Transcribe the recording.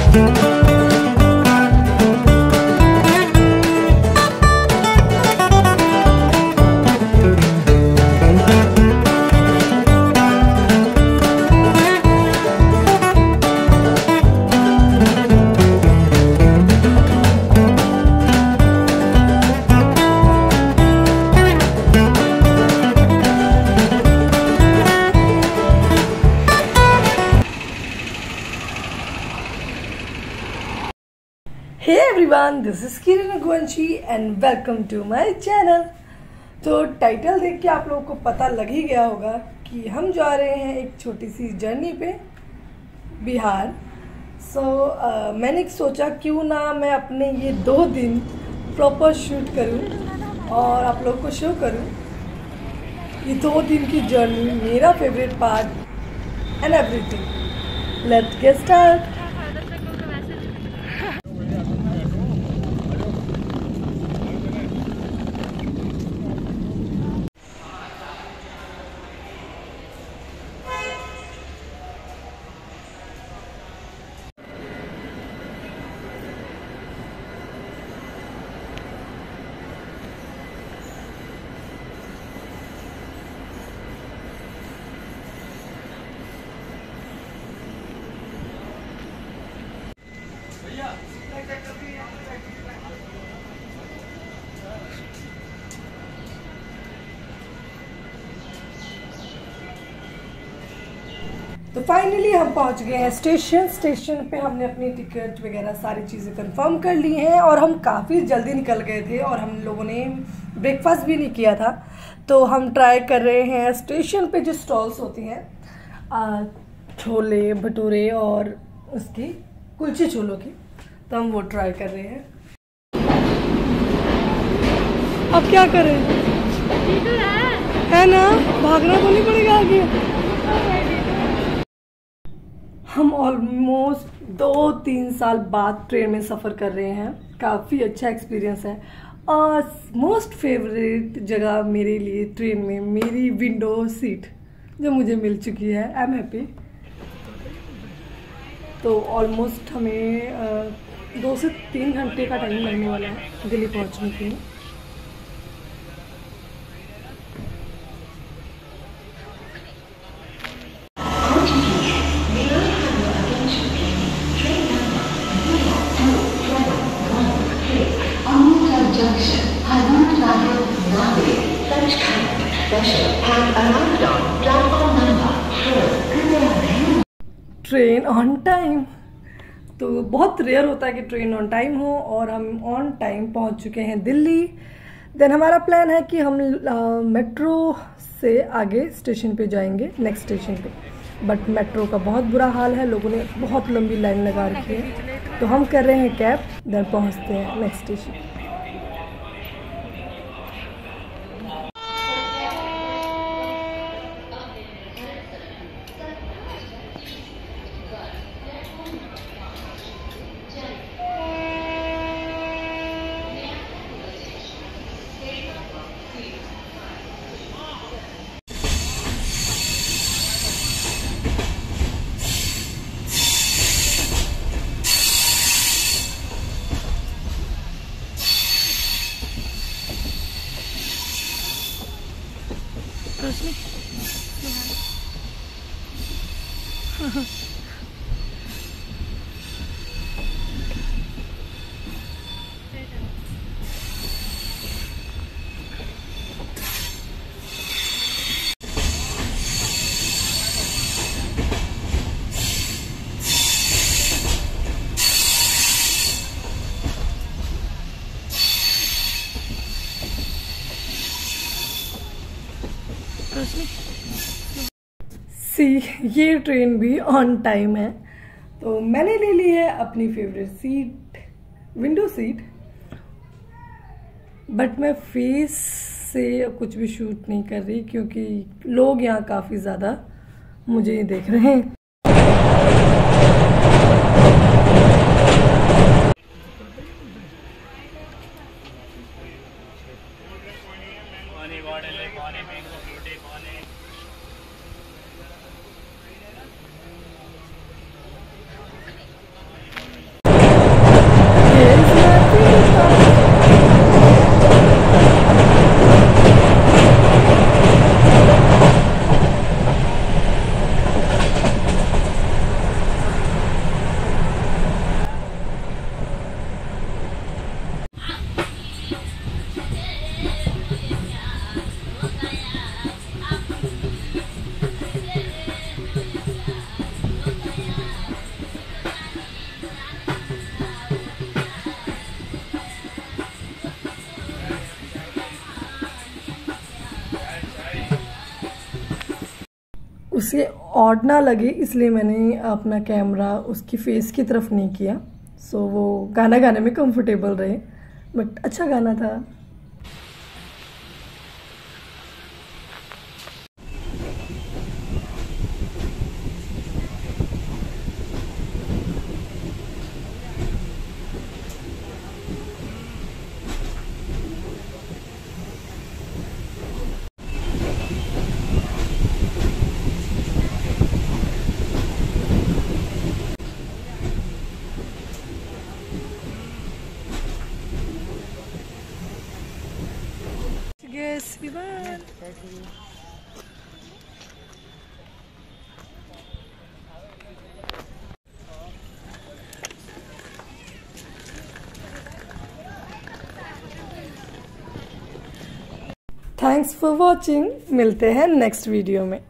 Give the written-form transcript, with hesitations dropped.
Hey everyone, this is Kiran Raghuvanshi and welcome to my channel। तो title देख के आप लोगों को पता लग ही गया होगा कि हम जा रहे हैं एक छोटी सी जर्नी पे बिहार। मैंने सोचा क्यों ना मैं अपने ये 2 दिन प्रॉपर शूट करूं और आप लोग को शो करूं ये 2 दिन की जर्नी, मेरा favourite part and everything. Let's get start. तो फाइनली हम पहुंच गए हैं स्टेशन पे हमने अपनी टिकट वगैरह सारी चीज़ें कंफर्म कर ली हैं और हम काफ़ी जल्दी निकल गए थे और हम लोगों ने ब्रेकफास्ट भी नहीं किया था। तो हम ट्राई कर रहे हैं स्टेशन पे जो स्टॉल्स होती हैं छोले भटूरे और उसकी कुलचे छोलों की, तो हम वो ट्राई कर रहे हैं। अब क्या करें, है ना, भागना तो नहीं पड़ेगा आगे। हम ऑलमोस्ट 2-3 साल बाद ट्रेन में सफ़र कर रहे हैं। काफ़ी अच्छा एक्सपीरियंस है और मोस्ट फेवरेट जगह मेरे लिए ट्रेन में मेरी विंडो सीट जो मुझे मिल चुकी है। I am happy. तो ऑलमोस्ट हमें 2 से 3 घंटे का टाइम लगने वाला है दिल्ली पहुंचने के लिए। ट्रेन ऑन टाइम, तो बहुत रेयर होता है कि ट्रेन ऑन टाइम हो और हम ऑन टाइम पहुंच चुके हैं दिल्ली। देन हमारा प्लान है कि हम मेट्रो से आगे स्टेशन पे जाएंगे, नेक्स्ट स्टेशन पे। बट मेट्रो का बहुत बुरा हाल है, लोगों ने बहुत लंबी लाइन लगा रखी है, तो हम कर रहे हैं कैब, देन पहुंचते हैं नेक्स्ट स्टेशन। ये ट्रेन भी ऑन टाइम है। तो मैंने ले ली है अपनी favourite seat, window seat. But मैं फेस से कुछ भी शूट नहीं कर रही क्योंकि लोग यहाँ काफ़ी ज़्यादा मुझे देख रहे हैं। उसे ऑड ना लगे इसलिए मैंने अपना कैमरा उसकी फेस की तरफ नहीं किया। सो वो गाना गाने में कंफर्टेबल रहे, बट अच्छा गाना था। Yes, Ivan. Thanks for watching. मिलते हैं नेक्स्ट वीडियो में।